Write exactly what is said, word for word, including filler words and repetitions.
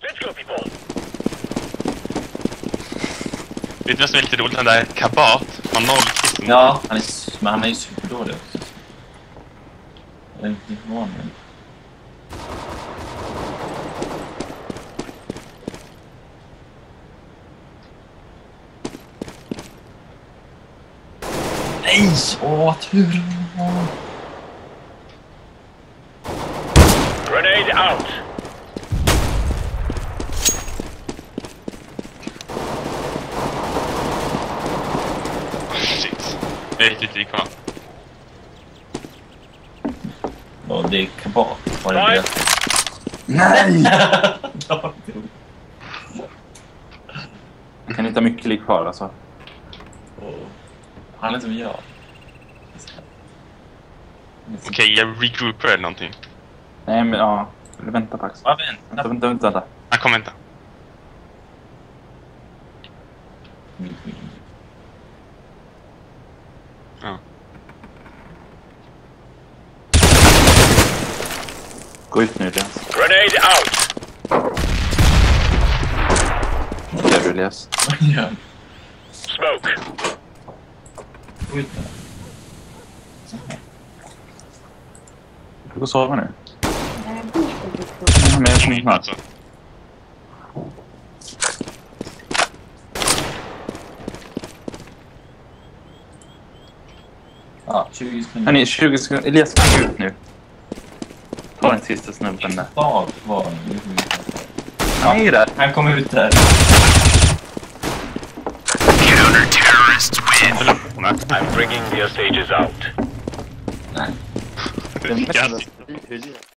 Let's go people! Vet du vad som är lite roligt? Den där Kabat har noll kissen. Ja, han är, men han är ju superdålig också. Jag är inte van med. Nej! Åh, tur! Grenade out! Shit. Det är riktigt lik kvar. Ja, det är kabat. Var det Nej. det? Nej! Ja, Kan inte ha mycket lik kvar alltså. och han är som jag. Okej, jag regroupar eller någonting. Nej men ja, eller vänta faktiskt. Ja, Vänta, vänta. vänta, vänta, vänta. Han kommer vänta. Ja. Gå ut nu Elias. Grenade out! Där du Elias. Ja. Smoke! Skjut den. Du går och sova nu. Ja, men jag kommer snart. Alltså. Ja, tjugo sekunder. Hörni, tjugo sekunder. Elias, gå ut nu. Ta den sista snubben där. Dag var han. Han är ju där. Han kom ut där. Counter-terrorists win! Förlåt. Nej. I'm bringing the hostages out. Nej. Den Yes. mest-